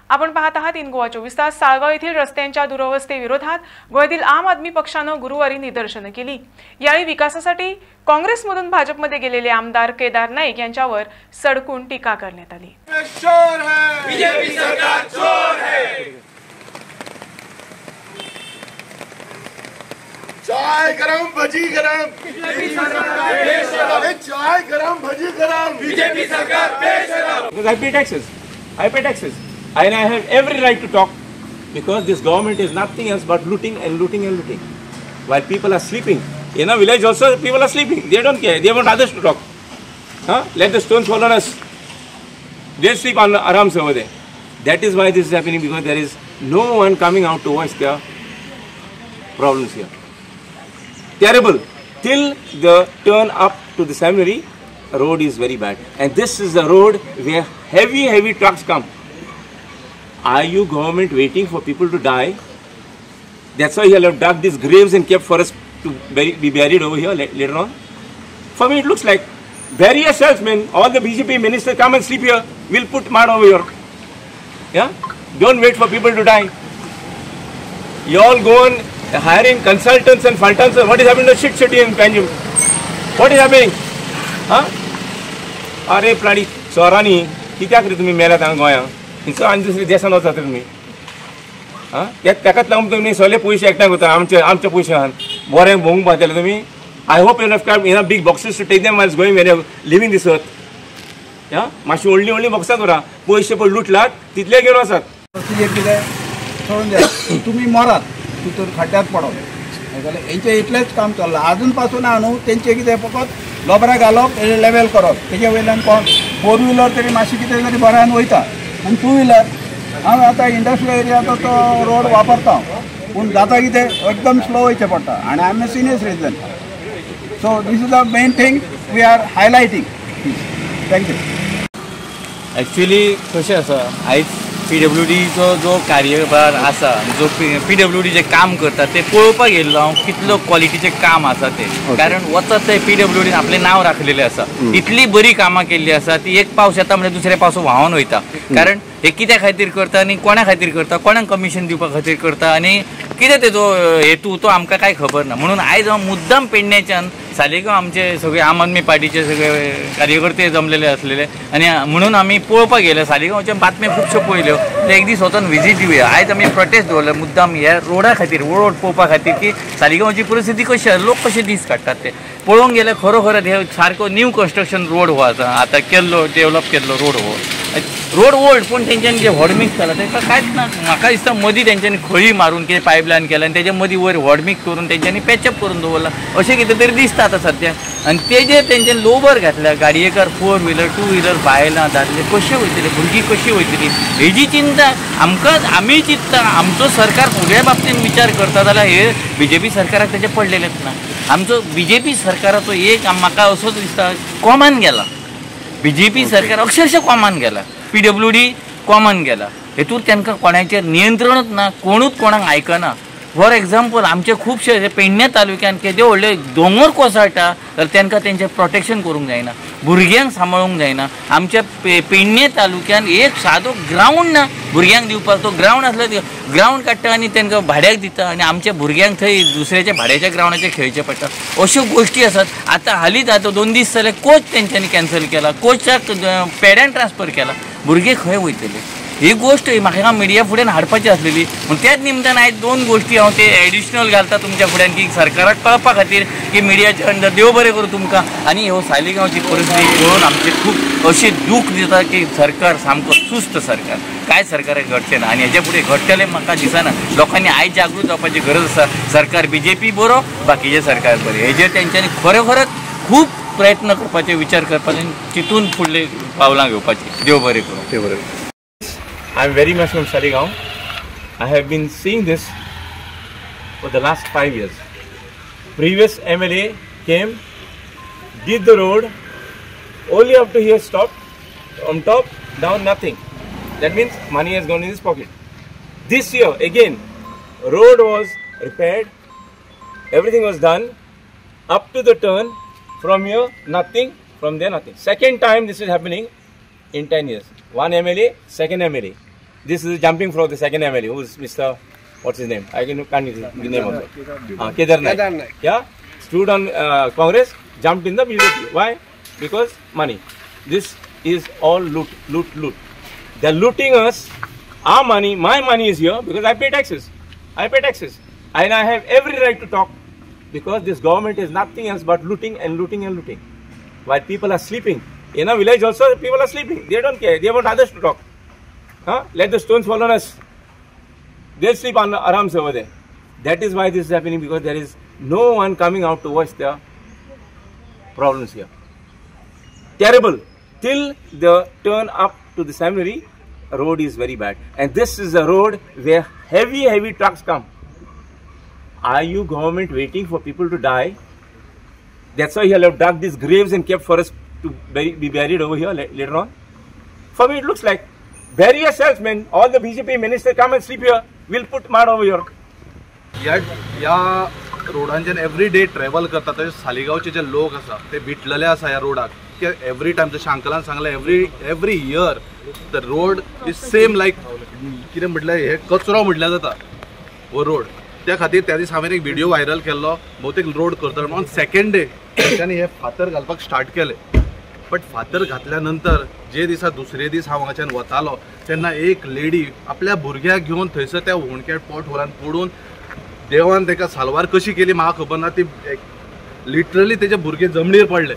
आपण पाहत आहात इन गोवा 24 तास। साळगाव येथील रस्त्यांच्या दुरवस्थेविरोधात गोव्यातील आम आदमी पक्षानं गुरुवारी निदर्शनं केली। यावेळी विकासासाठी काँग्रेसमधून भाजपमध्ये गेलेले आमदार केदार नाईक यांच्यावर सडकून टीका करण्यात आली। चोर है बीजेपी सरकार, चोर है। चाय गरम भजी गरम, बीजेपी सरकार बेशरम। चाय गरम भजी गरम, बीजेपी सरकार बेशरम। Because I pay taxes, and I have every right to talk, because this government is nothing else but looting and looting and looting. While people are sleeping, in a village also people are sleeping. They don't care. They want others to talk. Let the stones fall on us. They sleep on arams over there. That is why this is happening, because there is no one coming out to voice their problems here. Terrible. Till the turn up to the seminary, road is very bad, and this is the road where heavy trucks come. Are you government waiting for people to die? That's why you have dug these graves and kept for us to be buried over here later on. For me it looks like, bury yourselves, man. All the BJP ministers come and sleep here. We'll put mud over here. Yeah? Don't wait for people to die. You all go on hiring consultants and faltons. What is happening to shit city in Panjim? What is happening? अरे प्राणी चोरांनी कित्याक रे तुम्ही मेल्यात हांगा गोंयांत? हिंचो आनी दुसरे देशान वचत तुमी? ताकाच लागून तुमी सगळे पयशे एकठांय करता आमचे पयशान बरें भोवंक पावतले तुमी? I hope you have kept enough big boxes to take them while going when you're leaving this earth. Yeah? मातशी व्हडली बॉक्सां करा. पयशे पळय लुटलात तितले घेवन वचात. कितें सोडून द्या. तुम्ही मरात तितून खड्ड्यात पडप जाल्यार हेंचें इतलेंच काम चल्लां. आजून पासून हांव न्हू तेंचें कितें फकत लोबरां घालप लेवल करप. तेजे वयल्यान कोण 4 व्हिलर तरी मातशी कितें तरी बऱ्यान वयता, आनी 2 व्हिलर हांव आतां इंडस्ट्रियल एरियाचो तो रोड वापरता, पूण जाता कितें एकदम स्लो वयचें पडटा, आनी I am a senior citizen. So this is the main thing we are highlighting. Thank you. Actually कशें आसा, आयज PWDचो जो कार्यभार आसा, जो PWD जे काम करता ते पळोवपाक गेल्लो हांव कितलो क्वॉलिटीचें काम आसा तें. कारण वचत ते PWDन आपलें नांव राखलेलें आसा. इतली बरी कामां केल्ली आसा ती एक पावस येता म्हणजे दुसऱ्या पावस व्हांवन वयता. कारण हे कित्या खातीर करता आनी कोणा खातीर करता, कोणाक कमिशन दिवपा खातीर करता आनी कितें तेजो हेतू तो आमकां कांय खबर ना. म्हणून आयज हांव मुद्दाम पेडण्याच्यान सालेगांव आमचे सगळे आम आदमी पार्टीचे सगळे कार्यकर्ते जमलेले आसलेले, आनी म्हणून आमी पळोवपाक गेले. सालेगांवचे बातम्यो खुबश्यो पळयल्यो. ते एक दीस वचून विजीट दिवया. आयज आमी प्रोटेस्ट दवरले मुद्दाम ह्या रोडा खातीर, रोड पळोवपा खातीर की सालेगांवची परिस्थिती कशी आसा, लोक कशे दीस काडटात ते पळोवंक गेले. खरोखर हे सारको न्यू कन्स्ट्रक्शन रोड हो आतां केल्लो, डेवलप केल्लो रोड हो. रोड ओल्ड, पूण तेंच्यांनी जे व्हड मिक्स केला तेका कांयच ना. म्हाका दिसता मदीं तेंच्यांनी खळी मारून कितें पायपलायन केला आनी तेजे मदीं वयर व्हड मिक्स करून तेंच्यांनी पॅचअप करून दवरला अशें कितें तरी दिसता आतां सद्या. आनी तेजेर तेंच्यांनी लोबर घातल्या. गाडयेकार 4 व्हिलर 2 व्हिलर बायलां दादले कशें वयतले, भुरगीं कशीं वयतलीं, हेजी चिंता आमकां आमी चिंतता. आमचो सरकार फुडल्या बाबतींत विचार करता जाल्यार हे BJP सरकाराक तेजे पडलेलेंच ना. आमचो BJP सरकाराचो एक म्हाका असोच दिसता कॉमान गेला. BJP सरकार अक्षरशः कॉमान गेला. PWD कॉमन गेला. हेतूंत तांकां कोणाचेर नियंत्रणूच ना, कोणूच कोणाक आयकना. फॉर एग्जाम्पल आमचे खुबशे पेडणे तालुक्यान केदे व्हडले दोंगर कोसळटा जाल्यार तांकां तेंचें प्रोटेक्शन करूंक जायना, भुरग्यांक सांबाळूंक जायना. आमच्या पेडणे तालुक्यान एक सादो ग्रावंड ना भुरग्यांक दिवपाक. तो ग्रावंड आसलो ग्रावंड काडटा आनी तांकां भाड्याक दिता, आनी आमच्या भुरग्यांक थंय दुसऱ्याच्या भाड्याच्या ग्रावंडाचेर खेळचें पडटा. अश्यो गोश्टी आसात. आतां हालींच 2 दीस जाले कोच तेंच्यांनी कॅन्सल केला, कोचाक पेड्यान ट्रान्सफर केला. भुरगे खंय वयतले? ही गोष्ट म्हाका मिडिया फुड्यान हाडपाची आसलेली. पूण त्याच निमतान आयज 2 गोश्टी हांव ते एडिशनल घालता तुमच्या फुड्यान की सरकाराक कळपा खातीर की मिडियाच्या अंडर देव बरें करूं तुमकां. आनी ह्यो सालेगांवची परिस्थिती पळोवन आमचे खूब अशें दूख दिता की सरकार सामको सुस्त सरकार, कांय सरकाराक घडचें ना. आनी हेजे फुडें घडटलें म्हाका दिसना. लोकांनी आयज जागृत जावपाची गरज आसा. सरकार BJP बरो, बाकीचे सरकार बरें. हेजेर तेंच्यांनी खरोखरच खूब प्रयत्न करपाचे, विचार करपाचे, चिंतून फुडले पावलां घेवपाची. देव बरें करूं. देव बरें. I'm very much from Saligao. I have been seeing this for the last 5 years. Previous MLA came, did the road, only up to here stopped, on top, down nothing. That means money has gone in his pocket. This year again, road was repaired, everything was done, up to the turn, from here nothing, from there nothing. Second time this is happening in 10 years. One MLA, second MLA. This is jumping from the second MLA, who is Mr. What's his name? I can't use the name also. Kedar Naik. Yeah, stood on Congress, jumped in the BJP. Why? Because money. This is all loot. They're looting us. Our money, my money is here because I pay taxes. And I have every right to talk because this government is nothing else but looting. While people are sleeping. In a village also, people are sleeping. They don't care. They want others to talk. Let the stones fall on us. They'll sleep on arams over there. That is why this is happening, because there is no one coming out to watch the problems here. Terrible. Till the turn up to the seminary, road is very bad. And this is a road where heavy trucks come. Are you government waiting for people to die? That's why you have dug these graves and kept for us to be buried over here later on. For me, it looks like bury yourselves, man. All the BJP ministers come and sleep here. We'll put mud over here. या रोडांचेर every day travel करतात तशें सालिगांवचे जे लोक आसा ते भिटलेले आसा ह्या रोडाक की एवरी टायम जशें अंकलान सांगलें every year the road is same like कितें म्हटलें हे कचरो म्हटल्यार जाता हो रोड त्या खातीर त्या दीस हांवें एक व्हिडिओ व्हायरल केल्लो भोवतेक रोड करता म्हणून सेकंड डे तेंच्यांनी हे फातर घालपाक स्टार्ट केले बट फातर घातल्या नंतर जे दिसा दुसरे दीस हांव हांगाच्यान वतालो तेन्ना एक लेडी आपल्या भुरग्याक घेवन थंयसर त्या होणक्या पोट होलान पडून देवान ताका सालवार कशी केली म्हाका खबर ना ती लिटरली तेजे भुरगे जमनीर पडले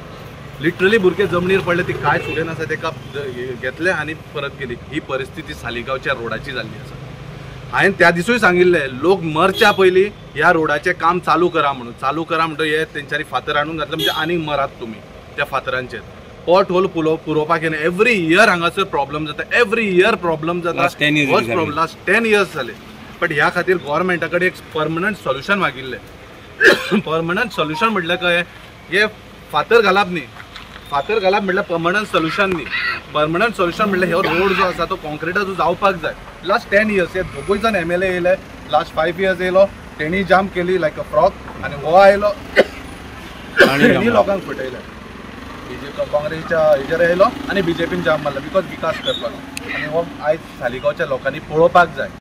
ती काय सुडेन आसा ताका घेतले आनी परत केली ही परिस्थिती सालिगांवच्या रोडाची जाल्ली आसा हांवें त्या दिसूय सांगिल्लें लोक मरच्या पयलीं ह्या रोडाचें काम चालू करा म्हणून हे तेंच्यांनी फातर हाडून घातले म्हणजे आनीक मरात तुमी त्या फातरांचेर पॉट होल पुरोवपाक येना एवरी इयर हांगासर प्रॉब्लम जाता लास्ट 10 इयर्स जाले बट ह्या खातीर गोवोरमेंटा कडेन एक परमनंट सोल्युशन मागिल्लें परमनंट सोल्युशन म्हटल्यार काय हे फातर घालप म्हटल्यार परमनंट सोल्युशन न्ही परमनंट सोल्युशन म्हटल्यार हो रोड जो आसा तो कॉन्क्रिटाचो जावपाक जाय लास्ट 10 इयर्स हे दोगूय जण MLA येयले लास्ट 5 इयर्स येयलो तेणी जाम केली लायक अ फ्रॉक आनी हो आयलो आनी लोकांक फटयले काँग्रेसच्या हेजेर येयलो आनी BJPन जाम मारलो बिकॉज विकास करपाक आनी हो आयज सालिगांवच्या लोकांनी पळोवपाक जाय